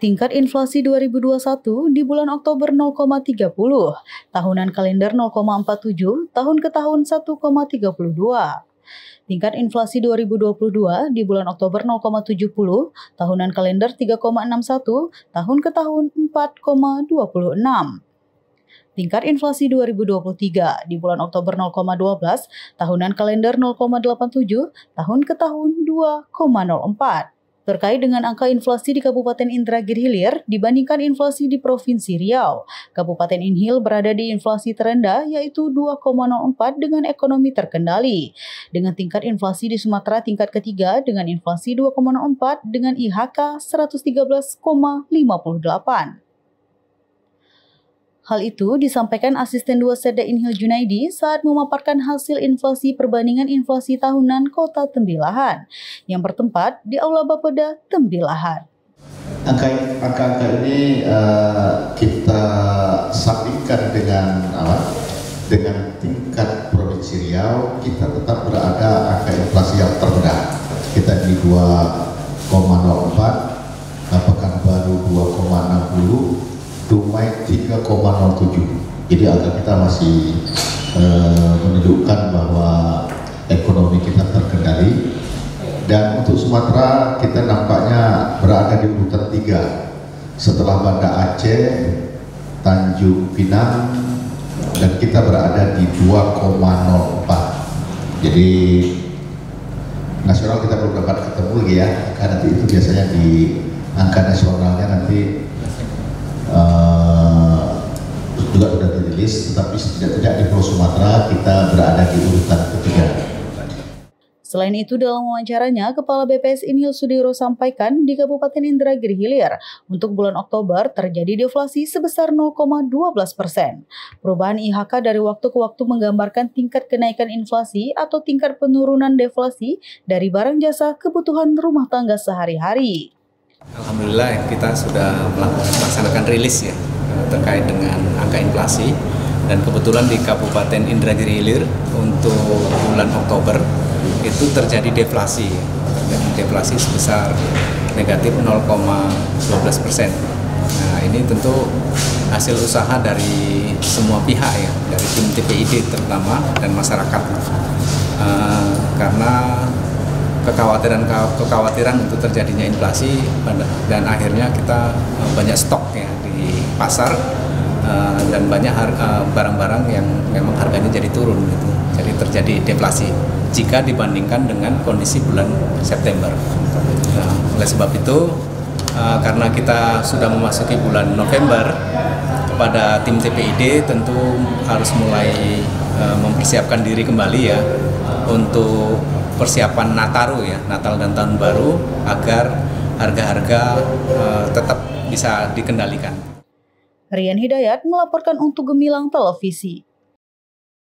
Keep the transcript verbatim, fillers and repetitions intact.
Tingkat inflasi dua ribu dua puluh satu di bulan Oktober nol koma tiga puluh, tahunan kalender nol koma empat tujuh, tahun ke tahun satu koma tiga dua. Tingkat inflasi dua ribu dua puluh dua di bulan Oktober nol koma tujuh puluh, tahunan kalender tiga koma enam satu, tahun ke tahun empat koma dua enam. Tingkat inflasi dua ribu dua puluh tiga di bulan Oktober nol koma satu dua, tahunan kalender nol koma delapan tujuh, tahun ke tahun dua koma nol empat. Terkait dengan angka inflasi di Kabupaten Indragiri Hilir dibandingkan inflasi di Provinsi Riau, Kabupaten Inhil berada di inflasi terendah yaitu dua koma nol empat dengan ekonomi terkendali. Dengan tingkat inflasi di Sumatera tingkat ketiga dengan inflasi dua koma nol empat dengan I H K seratus tiga belas koma lima delapan. Hal itu disampaikan Asisten Dua Setda Inhil Junaidi saat memaparkan hasil inflasi perbandingan inflasi tahunan Kota Tembilahan yang bertempat di Aula Bapeda Tembilahan. Angka-angka ini uh, kita sandingkan dengan apa? Dengan tingkat Provinsi Riau, kita tetap berada angka inflasi yang terendah. Kita di dua koma nol empat, Pekanbaru dua koma enam nol, Dumai tiga koma nol tujuh. Jadi angka kita masih e, menunjukkan bahwa ekonomi kita terkendali. Dan untuk Sumatera kita nampaknya berada di urutan tiga setelah Banda Aceh, Tanjung Pinang, dan kita berada di dua koma nol empat. Jadi nasional kita belum dapat ketemu lagi ya, karena nanti itu biasanya di angka nasionalnya nanti Uh, juga sudah dirilis, tetapi tidak-tidak di Pulau Sumatera kita berada di urutan ketiga. Selain itu, dalam wawancaranya, Kepala B P S Inhil Sudiro sampaikan di Kabupaten Indragiri Hilir untuk bulan Oktober terjadi deflasi sebesar nol koma satu dua persen. Perubahan I H K dari waktu ke waktu menggambarkan tingkat kenaikan inflasi atau tingkat penurunan deflasi dari barang jasa kebutuhan rumah tangga sehari-hari. Alhamdulillah kita sudah melaksanakan rilis ya terkait dengan angka inflasi, dan kebetulan di Kabupaten Indragiri Hilir untuk bulan Oktober itu terjadi deflasi, terjadi deflasi sebesar negatif nol koma satu dua persen. Nah, ini tentu hasil usaha dari semua pihak ya, dari tim T P I D terutama dan masyarakat, uh, karena kekhawatiran kekhawatiran untuk terjadinya inflasi dan akhirnya kita banyak stok ya di pasar, dan banyak barang-barang yang memang harganya jadi turun gitu. Jadi terjadi deflasi jika dibandingkan dengan kondisi bulan September. Nah, oleh sebab itu karena kita sudah memasuki bulan November, kepada tim T P I D tentu harus mulai mempersiapkan diri kembali ya untuk persiapan Nataru ya, Natal dan Tahun Baru, agar harga-harga uh, tetap bisa dikendalikan. Rian Hidayat melaporkan untuk Gemilang Televisi.